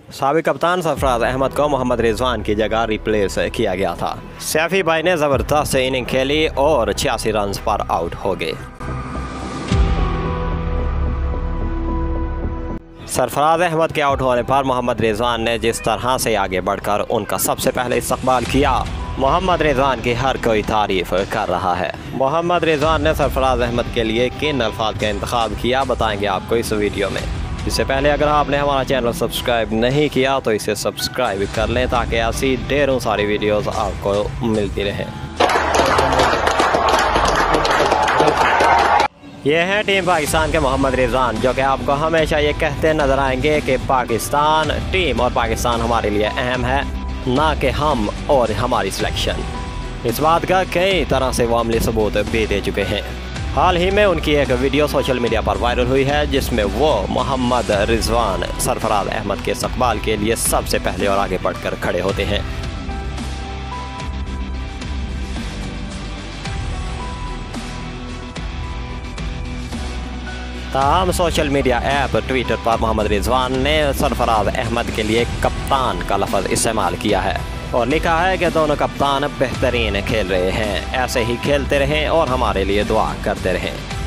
साबिक कप्तान सरफराज अहमद को मोहम्मद रिजवान की जगह रिप्लेस किया गया था। सैफी भाई ने ज़बरदस्त इनिंग खेली और 86 रन पर आउट हो गए। सरफराज अहमद के आउट होने पर मोहम्मद रिजवान ने जिस तरह से आगे बढ़कर उनका सबसे पहले इस्तकबाल किया, मोहम्मद रिजवान की हर कोई तारीफ कर रहा है। मोहम्मद रिजवान ने सरफराज अहमद के लिए किन अल्फाज का इंतखाब किया बताएंगे आपको इस वीडियो में। इससे पहले अगर आपने हमारा चैनल सब्सक्राइब नहीं किया तो इसे सब्सक्राइब कर लें ताकि ऐसी ढेरों सारी वीडियोस आपको मिलती रहें। ये हैं टीम पाकिस्तान के मोहम्मद रिजवान, जो कि आपको हमेशा ये कहते नजर आएंगे कि पाकिस्तान टीम और पाकिस्तान हमारे लिए अहम है, ना कि हम और हमारी सिलेक्शन। इस बात का कई तरह से वो अमली सबूत भी दे चुके हैं। हाल ही में उनकी एक वीडियो सोशल मीडिया पर वायरल हुई है जिसमें वो मोहम्मद रिजवान सरफराज अहमद के इस्तकबाल के लिए सबसे पहले और आगे बढ़कर खड़े होते हैं। ताहम सोशल मीडिया ऐप ट्विटर पर मोहम्मद रिजवान ने सरफराज अहमद के लिए कप्तान का लफ्ज़ इस्तेमाल किया है और लिखा है कि दोनों कप्तान बेहतरीन खेल रहे हैं, ऐसे ही खेलते रहें और हमारे लिए दुआ करते रहें।